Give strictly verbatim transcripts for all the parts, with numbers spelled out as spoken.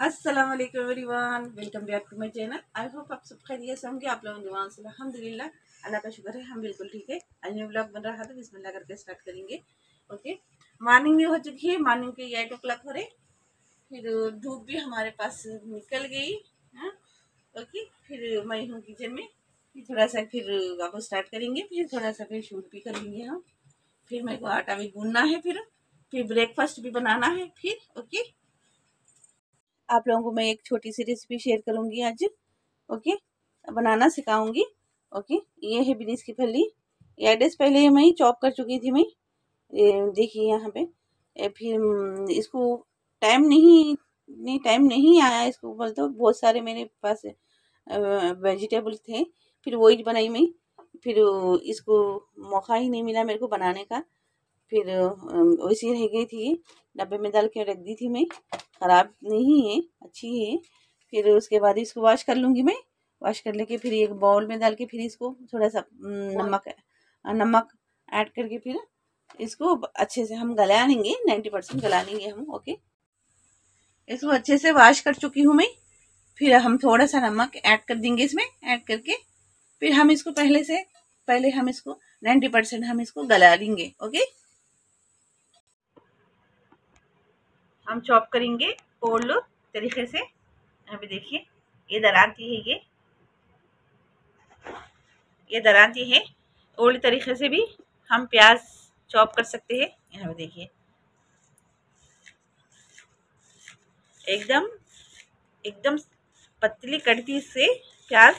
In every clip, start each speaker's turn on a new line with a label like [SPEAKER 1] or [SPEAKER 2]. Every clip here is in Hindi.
[SPEAKER 1] अस्सलाम वालेकुम everyone, welcome back to my channel. I hope आप सब खैरियत से होंगे। आप लोगों की दुआ से अल्हम्दुलिल्लाह, अल्लाह का शुक्र है, हम बिल्कुल ठीक है। आज न्यू ब्लॉग बन रहा था, बिस्मिल्लाह करके स्टार्ट करेंगे। ओके, मॉर्निंग भी हो चुकी है, मॉर्निंग के एट ओ क्लॉक हो रहे, फिर धूप भी हमारे पास निकल गई। हाँ, ओके, फिर मैं हूँ किचन में, फिर थोड़ा सा फिर आपको स्टार्ट करेंगे, फिर थोड़ा सा फिर शूट भी करेंगे हम। फिर मेरे को आटा भी गूंदना है, फिर फिर ब्रेकफास्ट भी बनाना है फिर। ओके, आप लोगों को मैं एक छोटी सी रेसिपी शेयर करूंगी आज। ओके, बनाना सिखाऊंगी। ओके, ये है बीन्स की फली। ये डेज पहले मैं चॉप कर चुकी थी मैं। देखिए यहाँ पे ए, फिर इसको टाइम नहीं नहीं टाइम नहीं आया इसको, बोल तो बहुत सारे मेरे पास वेजिटेबल थे, फिर वही बनाई मैं। फिर इसको मौका ही नहीं मिला मेरे को बनाने का, फिर वैसी रह गई थी, डब्बे में डाल के रख दी थी मैं। ख़राब नहीं है, अच्छी है। फिर उसके बाद इसको वॉश कर लूँगी मैं। वॉश कर लेके फिर एक बाउल में डाल के फिर इसको थोड़ा सा नमक नमक ऐड करके फिर इसको अच्छे से हम गला लेंगे, नाइन्टी परसेंट गला लेंगे हम। ओके, इसको अच्छे से वॉश कर चुकी हूँ मैं। फिर हम थोड़ा सा नमक ऐड कर देंगे इसमें। ऐड करके फिर हम इसको पहले से पहले हम इसको नाइन्टी परसेंट हम इसको गला लेंगे। ओके, हम चॉप करेंगे ओल्ड तरीके से। यहाँ पे देखिए, ये दराती है, ये ये दराती है। ओल्ड तरीके से भी हम प्याज चॉप कर सकते हैं। यहाँ पे देखिए, एकदम एकदम पतली कटती से प्याज।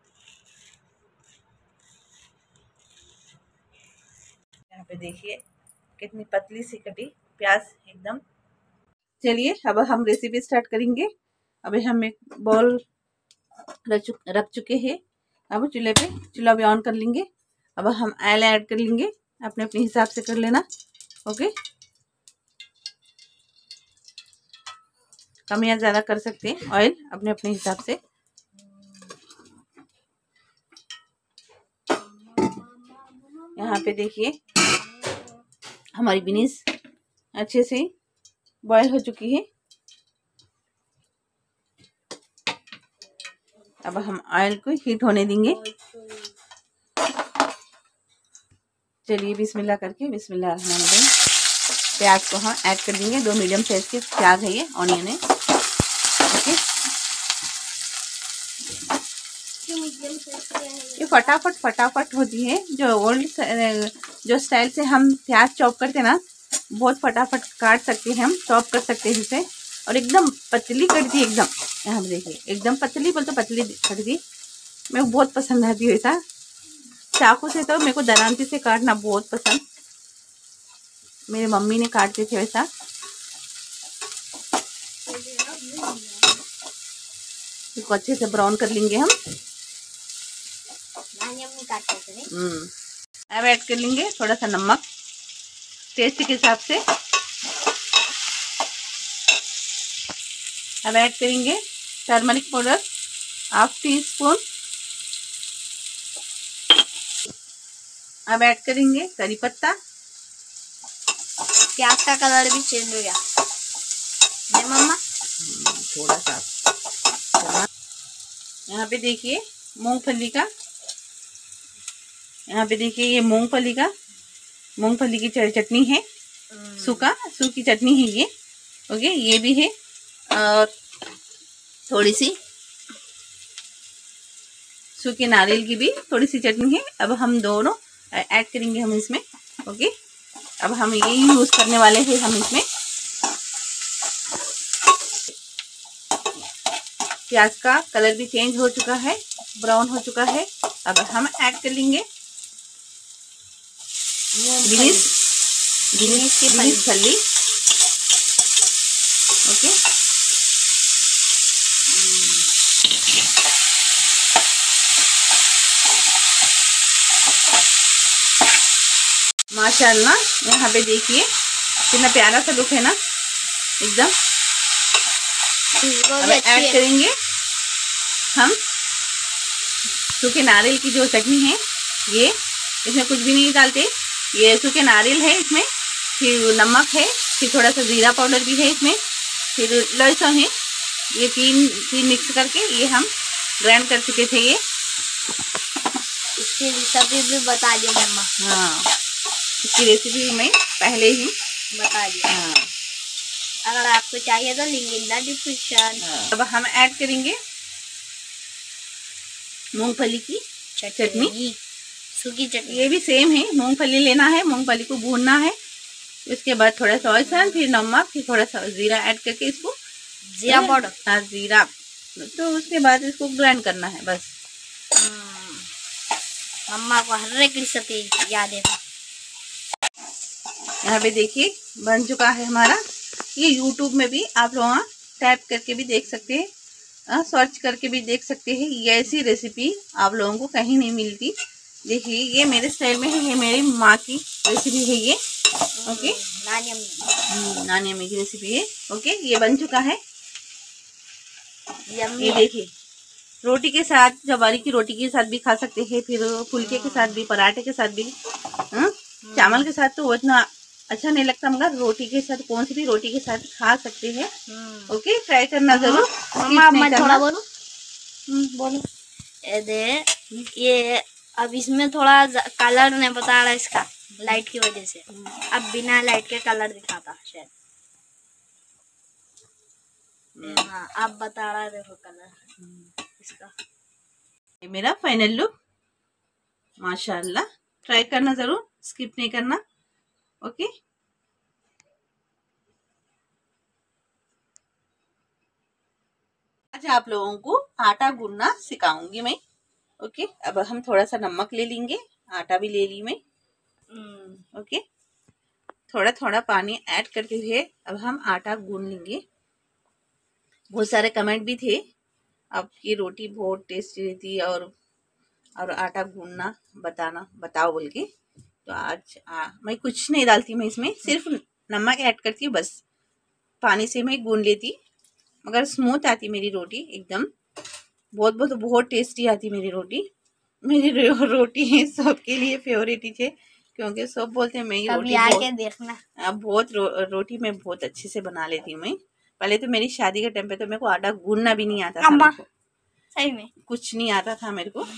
[SPEAKER 1] यहाँ पे देखिए कितनी पतली सी कटी प्याज एकदम। चलिए अब हम रेसिपी स्टार्ट करेंगे। अभी हम एक बॉल रख चुके हैं। अब चूल्हे पे चूल्हा भी ऑन कर लेंगे। अब हम ऑयल ऐड कर लेंगे, अपने अपने हिसाब से कर लेना। ओके, कम या ज़्यादा कर सकते हैं ऑयल अपने अपने हिसाब से। यहाँ पे देखिए हमारी बीन्स अच्छे से बॉयल हो चुकी है। अब हम ऑयल को हीट होने देंगे। चलिए बिस्मिल्लाह करके, बिस्मिल्लाह रहमान रहीम। प्याज को हम ऐड कर देंगे। दो मीडियम साइज के प्याज है, ये ऑनियन है। ओके, ये फटाफट फटाफट होती है। जो ओल्ड जो स्टाइल से हम प्याज चॉप करते हैं ना, बहुत फटाफट काट सकते हैं हम, चॉप कर सकते हैं इसे। और एकदम पतली कटती है एकदम। यहाँ पे देखिए एकदम पतली, बोल तो पतली कटती। मेरे को बहुत पसंद आती है ऐसा। चाकू से तो मेरे को दरांती से काटना बहुत पसंद, मेरी मम्मी ने काटते थे वैसा। इसको अच्छे से ब्राउन कर लेंगे हम। हम्म अब ऐड कर लेंगे थोड़ा सा नमक टेस्ट के हिसाब से। अब ऐड करेंगे turmeric powder half teaspoon. अब ऐड करेंगे करी पत्ता।
[SPEAKER 2] प्याज का कलर भी चेंज हो गया मम्मा,
[SPEAKER 1] थोड़ा सा। यहाँ पे देखिए मूंगफली का, यहाँ पे देखिए ये मूंगफली का मूंगफली की चटनी है, सूखा सूखी चटनी है ये। ओके, ये भी है। और थोड़ी सी सूखे नारियल की भी थोड़ी सी चटनी है। अब हम दोनों ऐड करेंगे हम इसमें। ओके, अब हम ये यूज करने वाले हैं हम इसमें। प्याज का कलर भी चेंज हो चुका है, ब्राउन हो चुका है। अब हम ऐड कर लेंगे बीन्स बीन्स की फली। ओके, माशाल्लाह यहाँ पे देखिए कितना प्यारा सा लुक है ना एकदम। अब ऐड करेंगे हम सूखे नारियल की जो चटनी है, ये इसमें कुछ भी नहीं डालते, ये सूखे नारियल है इसमें, फिर नमक है, फिर थोड़ा सा जीरा पाउडर भी है इसमें, फिर लहसुन है, ये तीन तीन मिक्स करके ये हम ग्राइंड कर चुके थे। ये
[SPEAKER 2] इसकी रेसिपी भी बता दी मम्मा।
[SPEAKER 1] हाँ, इसकी रेसिपी मैं पहले ही
[SPEAKER 2] बता दी।
[SPEAKER 1] हाँ,
[SPEAKER 2] अगर आपको चाहिए तो लिंक इन द डिस्क्रिप्शन।
[SPEAKER 1] हाँ। अब हम ऐड करेंगे मूंगफली की चटनी,
[SPEAKER 2] सूखी चटनी।
[SPEAKER 1] ये भी सेम है, मूंगफली लेना है, मूंगफली को भूनना है, उसके बाद थोड़ा सा ऑयल, फिर नमक, फिर थोड़ा सा जीरा ऐड करके इसको
[SPEAKER 2] जीरा पाउडर,
[SPEAKER 1] हाँ जीरा, तो उसके बाद इसको ग्राइंड करना है बस।
[SPEAKER 2] मम्मा को हर एक रेसिपी याद है।
[SPEAKER 1] यहाँ पे देखिए बन चुका है हमारा। ये यूट्यूब में भी आप लोग टाइप करके भी देख सकते हैं, सर्च करके भी देख सकते हैं। ये ऐसी रेसिपी आप लोगों को कहीं नहीं मिलती। देखिए ये मेरे स्टाइल में है, ये मेरी माँ की रेसिपी है ये। ओके,
[SPEAKER 2] नानी अम्मी
[SPEAKER 1] नानी अम्मी की रेसिपी है। ओके, ये बन चुका है।
[SPEAKER 2] यम्मी।
[SPEAKER 1] ये देखिए रोटी के साथ, जवारी की रोटी के साथ भी खा सकते हैं, फिर फुलके के साथ भी, पराठे के साथ भी, हाँ? चावल के साथ तो उतना अच्छा नहीं लगता, मगर रोटी के साथ, कौन सी भी रोटी के साथ खा सकते हैं। ओके, ट्राई करना जरूर।
[SPEAKER 2] मम्मा मैं थोड़ा बोलूं?
[SPEAKER 1] बोलो।
[SPEAKER 2] ये दे, ये अब इसमें थोड़ा कलर नहीं बता रहा इसका, लाइट की वजह से। अब बिना लाइट के कलर दिखाता शायद। हाँ, आप बता रहा है, देखो कलर इसका।
[SPEAKER 1] ये मेरा फाइनल लुक, माशाल्लाह। ट्राई करना जरूर, स्किप नहीं करना। ओके, आज आप लोगों को आटा गूंदना सिखाऊंगी मैं। ओके, अब हम थोड़ा सा नमक ले लेंगे, आटा भी ले ली मैं। ओके, थोड़ा थोड़ा पानी ऐड करते हुए अब हम आटा गूंद लेंगे। बहुत सारे कमेंट भी थे, आपकी रोटी बहुत टेस्टी रहती है और और आटा गूंदना बताना बताओ बोल के। तो आज आ, मैं कुछ नहीं डालती, मैं इसमें सिर्फ नमक ऐड करती हूँ बस। पानी से मैं गूंद लेती, मगर स्मूथ आती मेरी रोटी एकदम। बहुत बहुत बहुत टेस्टी आती मेरी रोटी। मेरी रो, रोटी है सबके लिए फेवरेट है, क्योंकि सब बोलते हैं मैं ये रोटी
[SPEAKER 2] आके देखना।
[SPEAKER 1] बहुत, बहुत रो, रोटी मैं बहुत अच्छे से बना लेती हूँ मैं। पहले तो मेरी शादी के टाइम पे तो मेरे को आटा गूंदना भी नहीं आता था, मेरे को
[SPEAKER 2] सही में
[SPEAKER 1] कुछ नहीं आता था मेरे को।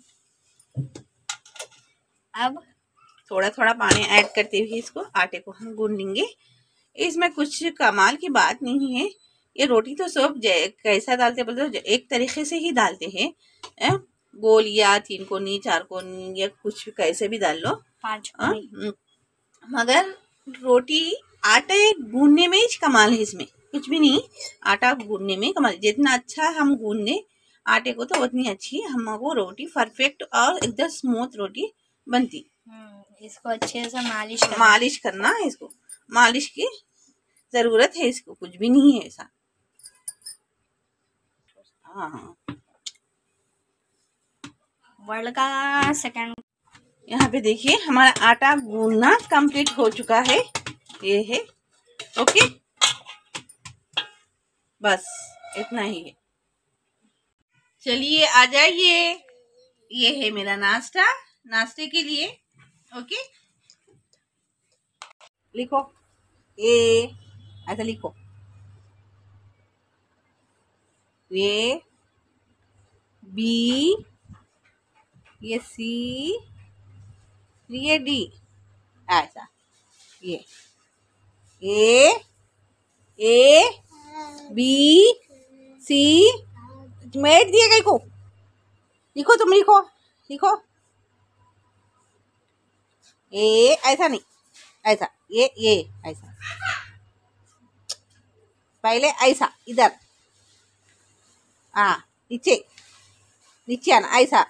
[SPEAKER 2] अब
[SPEAKER 1] थोड़ा थोड़ा पानी ऐड करते हुए इसको आटे को हम गूंद लेंगे। इसमें कुछ कमाल की बात नहीं है, ये रोटी तो सब कैसा डालते बोलते एक तरीके से ही डालते हैं, गोल या तीन कोनी, चार कोनी, या कुछ कैसे भी डाल लो,
[SPEAKER 2] पाँच
[SPEAKER 1] कोनी। मगर रोटी आटे गूंदने में ही कमाल है, इसमें कुछ भी नहीं। आटा गूंदने में कमाल, जितना अच्छा हम गूंदने आटे को तो उतनी अच्छी हमको रोटी परफेक्ट और एकदम स्मूथ रोटी बनती।
[SPEAKER 2] इसको अच्छे से मालिश करना।
[SPEAKER 1] मालिश करना है इसको, मालिश की जरूरत है इसको, कुछ भी नहीं है ऐसा। हाँ,
[SPEAKER 2] वर्ल्ड का सेकंड।
[SPEAKER 1] यहाँ पे देखिए हमारा आटा गूंदना कंप्लीट हो चुका है, ये है। ओके, बस इतना ही है। चलिए आ जाइए, ये है मेरा नाश्ता, नाश्ते के लिए। ओके, लिखो ए, ऐसा लिखो, ए बी, ये सी, ये डी, ऐसा। ये ए, ए बी सी, मेट दिए गई को लिखो, तुम लिखो, लिखो। ए ऐसा नहीं, ऐसा, ये ये ऐसा, पहले ऐसा इधर, हाँ नीचे, नीचे आना ऐसा,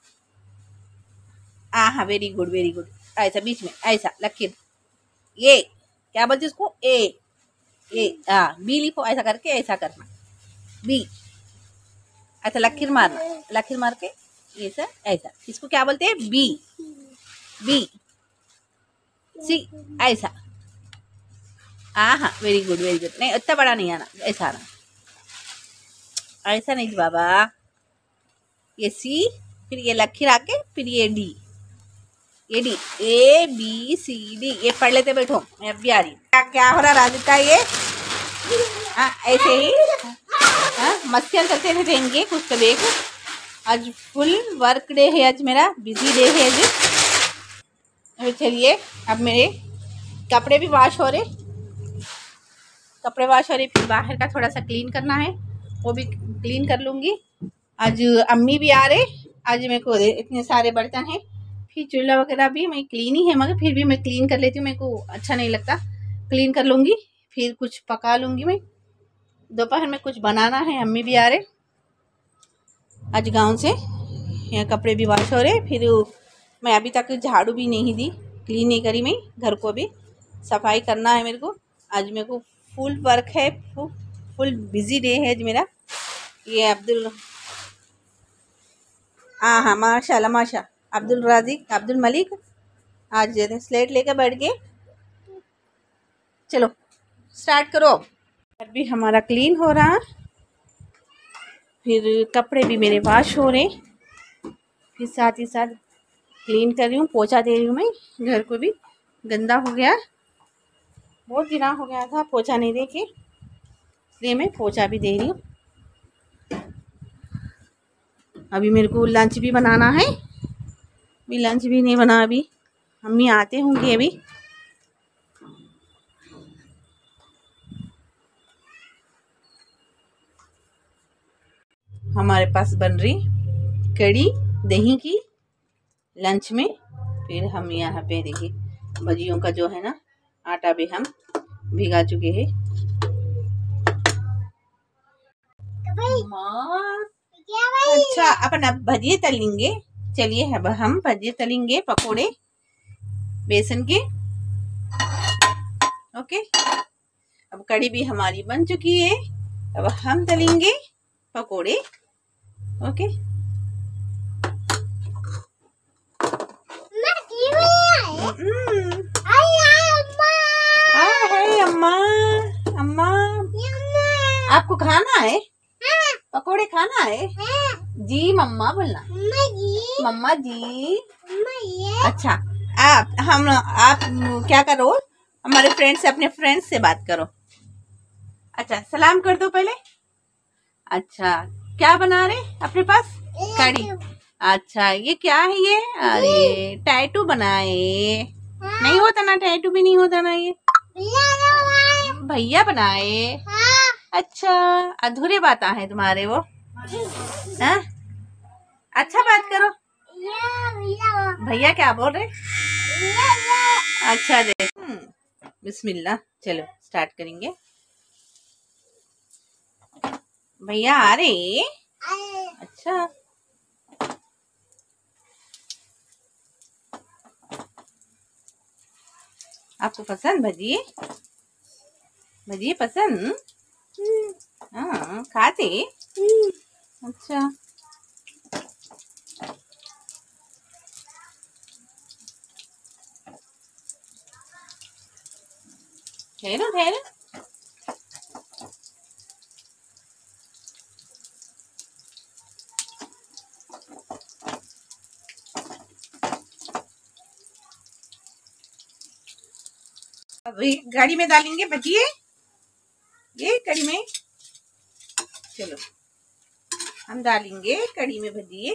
[SPEAKER 1] हाँ हाँ वेरी गुड वेरी गुड, ऐसा बीच में ऐसा लकीर। ये क्या बोलते उसको, ए ए, हाँ बी लिखो, ऐसा करके ऐसा करना, बी ऐसा लकीर मारना, लकीर मार के ये सर ऐसा, इसको क्या बोलते हैं, बी, बी सी ऐसा। हाँ हाँ वेरी गुड वेरी गुड, नहीं इतना बड़ा नहीं आना, ऐसा आना, ऐसा नहीं बाबा। ये सी, फिर ये लकीर आके, फिर ये डी, ये D, A B C D, ये पढ़ लेते बैठो, मैं अब भी आ रही। क्या क्या हो रहा राधिका, ये हाँ ऐसे ही मस्तियाँ करते रहेंगे कुछ तो देख। आज फुल वर्क डे है, आज मेरा बिजी डे है आज। अभी चलिए, अब मेरे कपड़े भी वॉश हो रहे, कपड़े वॉश हो रहे, फिर बाहर का थोड़ा सा क्लीन करना है, वो भी क्लीन कर लूँगी। आज अम्मी भी आ रहे, आज मेरे को इतने सारे बर्तन हैं, फिर चूल्हा वगैरह भी मैं क्लीन ही है, मगर फिर भी मैं क्लीन कर लेती हूँ, मेरे को अच्छा नहीं लगता। क्लीन कर लूँगी, फिर कुछ पका लूँगी मैं। दोपहर में कुछ बनाना है, अम्मी भी आ रहे आज गांव से। यहाँ कपड़े भी वॉश हो रहे, फिर मैं अभी तक झाड़ू भी नहीं दी, क्लीन नहीं करी मैं, घर को भी सफाई करना है मेरे को। आज मेरे को फुल वर्क है, फुल फुल बिजी डे है आज मेरा। ये अब्दुल, हाँ हाँ माशाल्लाह माशा, अब्दुल राजिक अब्दुल मलिक आज स्लेट लेकर बैठ गए। चलो स्टार्ट करो। घर भी हमारा क्लीन हो रहा, फिर कपड़े भी मेरे वॉश हो रहे, फिर साथ ही साथ क्लीन कर रही हूँ, पोछा दे रही हूँ मैं। घर को भी गंदा हो गया, बहुत दिन हो गया था पोछा नहीं दे के, इसलिए मैं पोछा भी दे रही हूँ। अभी मेरे को लंच भी बनाना है, अभी लंच भी नहीं बना, अभी मम्मी आते होंगे अभी। हमारे पास बन रही कड़ी दही की लंच में। फिर हम यहाँ पे देखिए भजियों का जो है ना आटा भी हम भिगा चुके हैं। अच्छा, अपन अब भजिए तलेंगे। चलिए अब हम भजिए तलेंगे, पकोड़े बेसन के। ओके, अब कड़ी भी हमारी बन चुकी है, अब हम तलेंगे पकोड़े। ओके, अम्मा अम्मा आपको खाना है पकोड़े, खाना है जी मम्मा बोलना, मम्मा जी। अच्छा, आप हम आप क्या करो, हमारे फ्रेंड से, अपने फ्रेंड से बात करो। अच्छा, सलाम कर दो पहले। अच्छा, क्या बना रहे अपने पास? कड़ी। अच्छा, ये क्या है ये? अरे टैटू बनाए, नहीं होता ना, टैटू भी नहीं होता ना, ये भैया बनाए। अच्छा, अधूरे बात है तुम्हारे वो। हा? अच्छा बात करो। भैया क्या बोल रहे? अच्छा दे, बिस्मिल्लाह। चलो स्टार्ट करेंगे। भैया आ रहे? अच्छा, आपको पसंद भजिए? भजिए पसंद? हाँ खाते? अच्छा, ठहरो ठहरो। अब गाड़ी में डालेंगे भजिए, ये कड़ी में। चलो हम डालेंगे कड़ी में भजिए।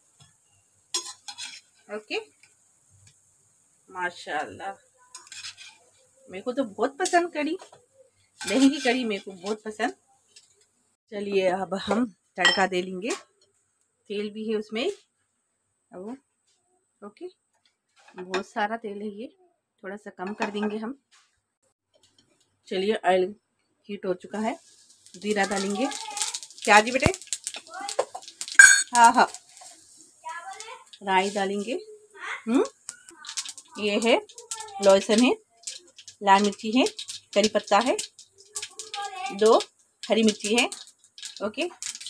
[SPEAKER 1] ओके, माशाल्लाह, मेरे को तो बहुत पसंद कड़ी, दही की कड़ी मेरे को बहुत पसंद। चलिए अब हम तड़का दे लेंगे, तेल भी है उसमें। अब ओके, बहुत सारा तेल है ये, थोड़ा सा कम कर देंगे हम। चलिए ऑयल हीट हो चुका है, जीरा डालेंगे। क्या जी बेटे? हाँ हाँ, राई डालेंगे। हम्म, ये है लहसुन है, लाल मिर्ची है, करी पत्ता है, दो हरी मिर्ची है। ओके,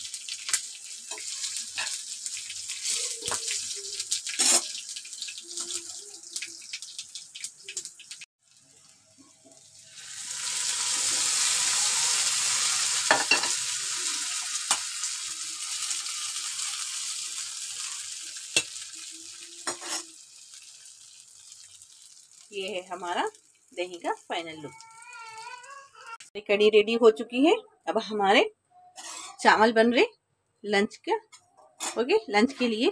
[SPEAKER 1] ये है हमारा दही का फाइनल लुक। कड़ी रेडी हो चुकी है। अब हमारे चावल बन रहे लंच का। ओके, लंच के लिए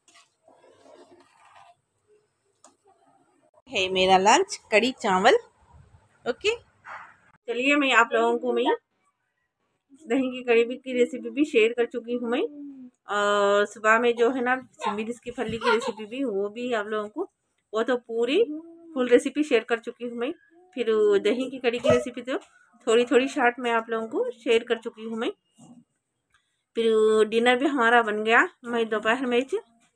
[SPEAKER 1] है मेरा लंच, कड़ी चावल। ओके, चलिए मैं आप लोगों को मैं दही की कड़ी की रेसिपी भी शेयर कर चुकी हूँ मैं, और सुबह में जो है ना मिर्च की फली की रेसिपी भी, वो भी आप लोगों को, वो तो पूरी फुल रेसिपी शेयर कर चुकी हूँ मैं। फिर दही की कड़ी की रेसिपी तो थोड़ी थोड़ी शॉर्ट में आप लोगों को शेयर कर चुकी हूँ मैं। फिर डिनर भी हमारा बन गया। मैं दोपहर में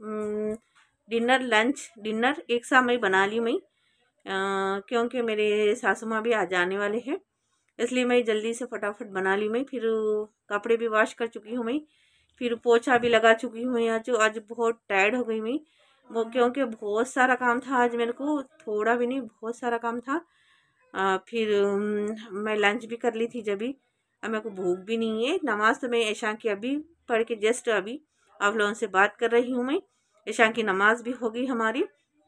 [SPEAKER 1] डिनर लंच डिनर एक साथ मैं बना ली मैं, क्योंकि मेरे सासू माँ भी आ जाने वाले हैं, इसलिए मैं जल्दी से फटाफट बना ली मैं। फिर कपड़े भी वॉश कर चुकी हूँ मैं, फिर पोछा भी लगा चुकी हूँ। आज आज बहुत टायर्ड हो गई मैं, वो क्योंकि बहुत सारा काम था आज मेरे को, थोड़ा भी नहीं बहुत सारा काम था। आ, फिर मैं लंच भी कर ली थी जब भी, अब मेरे को भूख भी नहीं है। नमाज तो मैं ऐशा की अभी पढ़ के जस्ट अभी आप लोगों से बात कर रही हूँ मैं। ऐशा की नमाज भी होगी हमारी।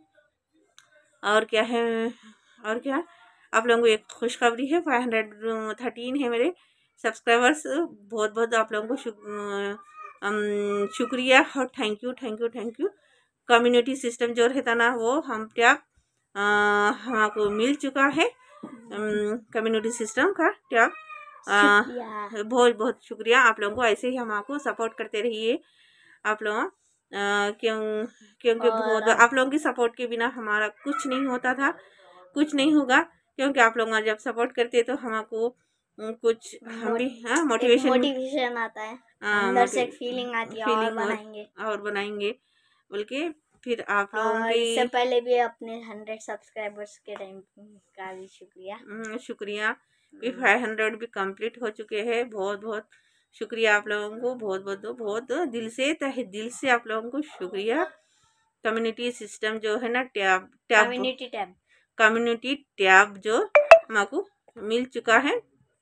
[SPEAKER 1] और क्या है, और क्या आप लोगों को एक खुशखबरी है, फाइव हंड्रेड थर्टीन है मेरे सब्सक्राइबर्स। बहुत बहुत आप लोगों को शुक, शुक्रिया और thank you thank you thank you. Community system जो रहता ना वो हम टैब हमको मिल चुका है, कम्युनिटी सिस्टम का टैब। बहुत बहुत शुक्रिया आप लोगों को, ऐसे ही हमको सपोर्ट करते रहिए आप लोग। क्यों क्योंकि बहुत आप लोगों की सपोर्ट के बिना हमारा कुछ नहीं होता था, कुछ नहीं होगा। क्योंकि आप लोग जब सपोर्ट करते तो हमको कुछ हम भी हाँ मोटिवेशन
[SPEAKER 2] मोटिवेशन आता है, अंदर से एक फीलिंग आती है, और बनाएंगे
[SPEAKER 1] और बनाएंगे बोल के। फिर आप लोगों के
[SPEAKER 2] इससे पहले भी अपने हंड्रेड सब्सक्राइबर्स के टाइम का भी शुक्रिया
[SPEAKER 1] शुक्रिया। भी फाइव हंड्रेड भी कंप्लीट हो चुके हैं, बहुत बहुत शुक्रिया आप लोगों को, बहुत बहुत बहुत दिल से तहे दिल से आप लोगों को शुक्रिया। कम्युनिटी सिस्टम जो है ना tab tab
[SPEAKER 2] community tab
[SPEAKER 1] community tab जो हमको मिल चुका है।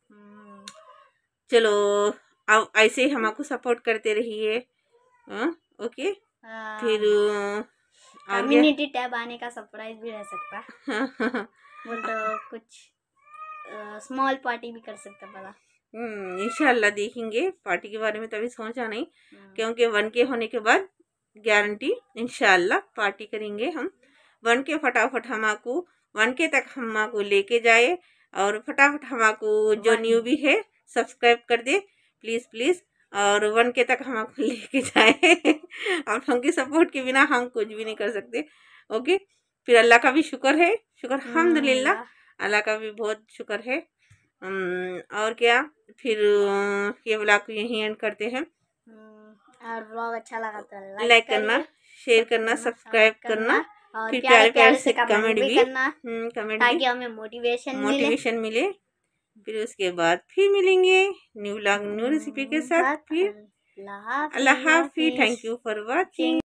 [SPEAKER 1] चलो अब ऐसे ही हमको सपोर्ट करते रहिए। ओके, फिर
[SPEAKER 2] कम्युनिटी टैब आने का सरप्राइज भी रह सकता है। वो तो कुछ स्मॉल पार्टी भी कर सकता पड़ा।
[SPEAKER 1] हम्म इंशाल्लाह देखेंगे, पार्टी के बारे में तभी सोचा नहीं, क्योंकि वन के होने के बाद गारंटी इंशाल्लाह पार्टी करेंगे हम। वन के फटाफट हमको वन के तक हमको लेके जाए, और फटाफट हमको जो न्यू भी है सब्सक्राइब कर दे प्लीज़ प्लीज़, और वन के तक हमको लेके जाए। आप लोगों की सपोर्ट के बिना हम कुछ भी नहीं कर सकते। ओके, फिर अल्लाह का भी शुक्र है, शुक्र अल्हम्दुलिल्लाह, अल्लाह का भी बहुत शुक्र है। और क्या, फिर ये व्लॉग को यहीं एंड करते हैं।
[SPEAKER 2] और व्लॉग अच्छा लगा तो
[SPEAKER 1] लाइक करना, शेयर करना, सब्सक्राइब करना, फिर प्यारे प्यारे से कमेंट भी करना, कमेंट
[SPEAKER 2] ताकि हमें मोटिवेशन
[SPEAKER 1] मोटिवेशन मिले। फिर उसके बाद फिर मिलेंगे न्यू व्लॉग न्यू रेसिपी के साथ। फिर अल्लाह हाफिज़, थैंक यू फॉर वॉचिंग।